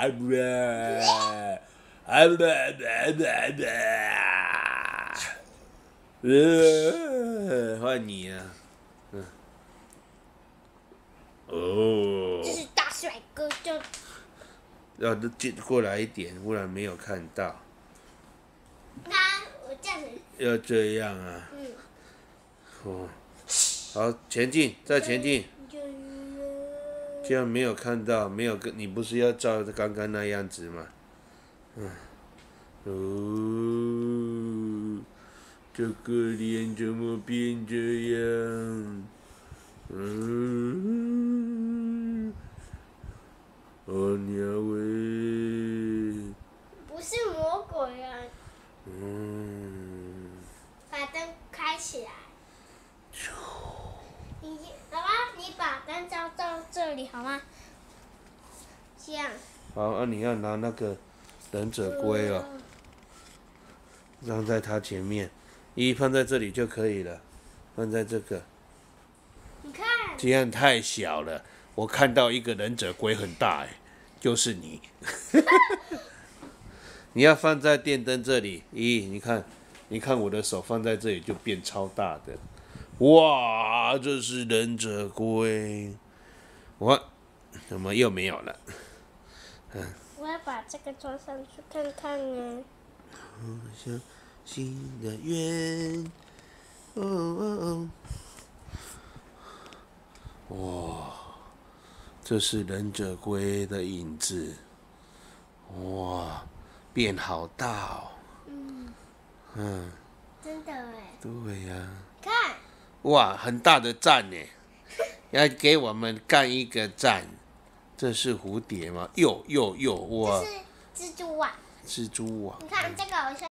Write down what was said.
换你啊，哦。 这是大帅哥就。 要进过来一点，不然没有看到。 看我这样子。 要这样啊。哦，好，前进，再前进。这样没有看到，没有你不是要照刚刚那样子吗？这个脸怎么变这样？哦，鸟喂！ 不是魔鬼啊。把灯开起来。爸爸，你把灯照到这里好吗？这样。 好，你要拿那个忍者龟哦，放在它前面，放在这里就可以了，放在这个。 你看。 这样太小了，我看到一个忍者龟很大就是你。你要放在电灯这里，你看我的手放在这里就变超大的，哇，这是忍者龟，怎么又没有了？ 我要把这个装上去看看呢。 像新的愿，哇，这是忍者龟的影子，哇，变好大哦。 真的哎。 对呀。 看。 哇，很大的赞呢，要给我们干一个赞。这是蝴蝶吗？哇！ 这是蜘蛛网。 蜘蛛网。 你看这个好像。